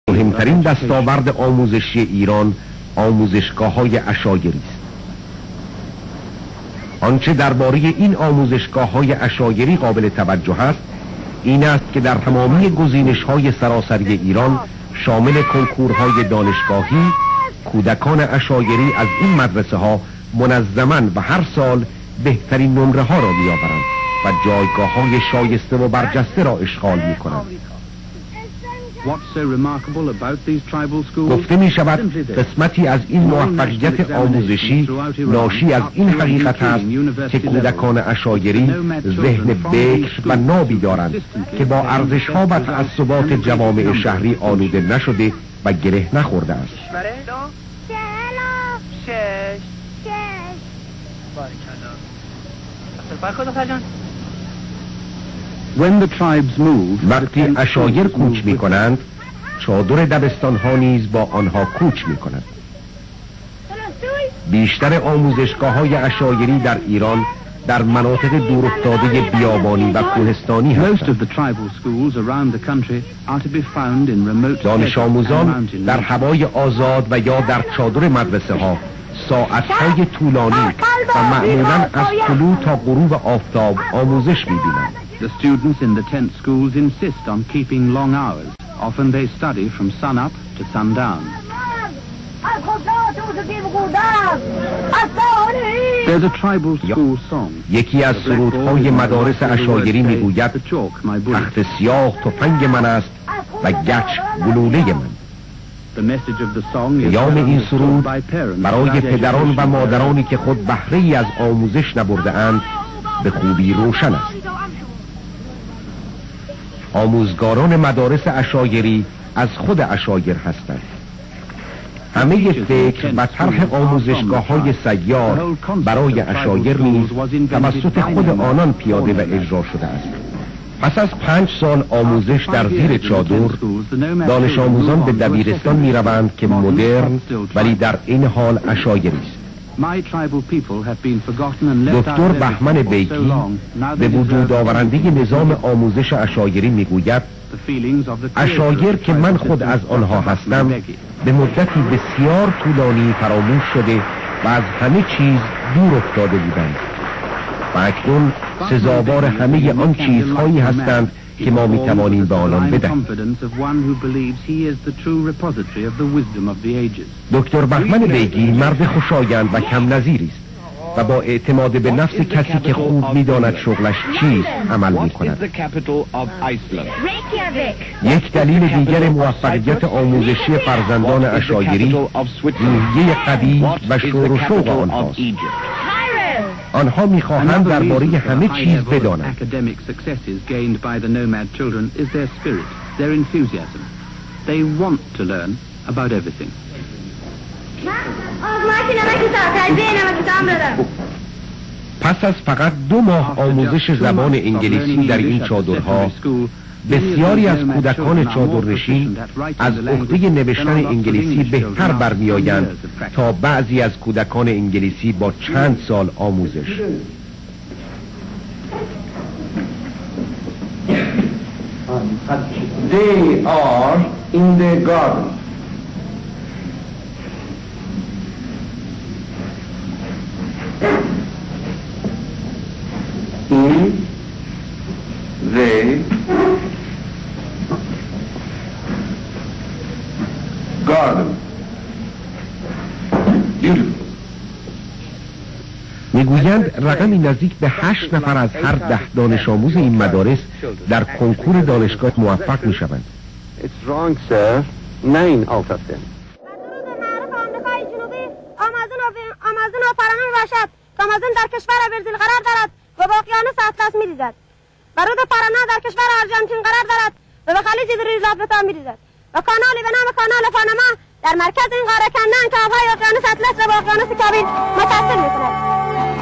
مهمترین دستاورد آموزشی ایران آموزشگاه‌های عشایری است. آنچه درباره این آموزشگاه‌های عشایری قابل توجه است این است که در تمامی گزینش‌های سراسری ایران شامل کنکورهای دانشگاهی کودکان عشایری از این مدرسه ها منظماً و هر سال بهترین نمره ها را می‌آورند و جایگاه‌های شایسته و برجسته را اشغال می‌کنند. گفته می شود قسمتی از این موفقیت آموزشی ناشی از این حقیقت است که کودکان عشایری ذهن بکر و نابی دارند که با ارزش‌ها و تعصبات جوامع شهری آلوده نشده و گره نخورده است. وقتی عشایر کوچ می کنند چادر دبستان ها نیز با آنها کوچ می کند. بیشتر آموزشگاه های عشایری در ایران در مناطق دورافتاده بیابانی و کوهستانی هستند. دانش آموزان در هوای آزاد و یا در چادر مدرسه ها ساعتهای طولانی و معمولاً از طلوع تا غروب آفتاب آموزش می بینند. The students in the tent schools insist on keeping long hours. Often they study from sun-up to sundown. There's a tribal school song. یکی از سرودهای مدارس عشایری میگوید تخت سیاه تفنگ من است و گچ گلوله من. پیام این سرود برای پدران و مادرانی که خود بهره‌ای از آموزش نبرده اند به خوبی روشن است. آموزگاران مدارس عشایری از خود عشایر هستند. همه فکر و طرح آموزشگاه‌های سیار برای عشایر نیز توسط خود آنان پیاده و اجرا شده است. پس از 5 سال آموزش در زیر چادر دانش آموزان به دبیرستان می روند که مدرن ولی در این حال عشایری است. دکتر بهمن بیگی به وجود آورنده نظام آموزش عشایری میگوید عشایر که من خود از آنها هستم به مدتی بسیار طولانی فراموش شده و از همه چیز دور افتاده بودند و اکنون سزاوار همه آن چیزهایی هستند که ما میتوانیم به آنان بدهیم. دکتر بهمن بیگی مرد خوشایند و کم نظیری است و با اعتماد به نفس کسی که خوب میداند شغلش چیست عمل میکند. یک دلیل دیگر موفقیت آموزشی فرزندان عشایری روحیه قوی و شور و شوق آنهاست. آنها میخواهند درباره همه چیز بدانند. پس از فقط 2 ماه آموزش زبان انگلیسی در این چادرها بسیاری از کودکان چادرنشین از عهده نوشتن انگلیسی بهتر برمیآیند تا بعضی از کودکان انگلیسی با چند سال آموزش. They are in the garden. In the garden. Beautiful. میگویند رقمی نزدیک به 8 نفر از هر 10 دانش آموز این مدارس در کنکور دانشگاه موفق میشوند. It's wrong, sir. 9 out of 10. آمازون و فرامه میباشد که آمازون در کشور برزیل قرار دارد و با اقیانوس اطلس میریزد و رود پارانا در کشور آرژانتین قرار دارد و به خلیج ریزافتا میریزد و کانالی به نام کانال پاناما در مرکز این قاره کنده‌اند که آبهای اقیانوس اطلس را با اقیانوس کابیل متصل میکند.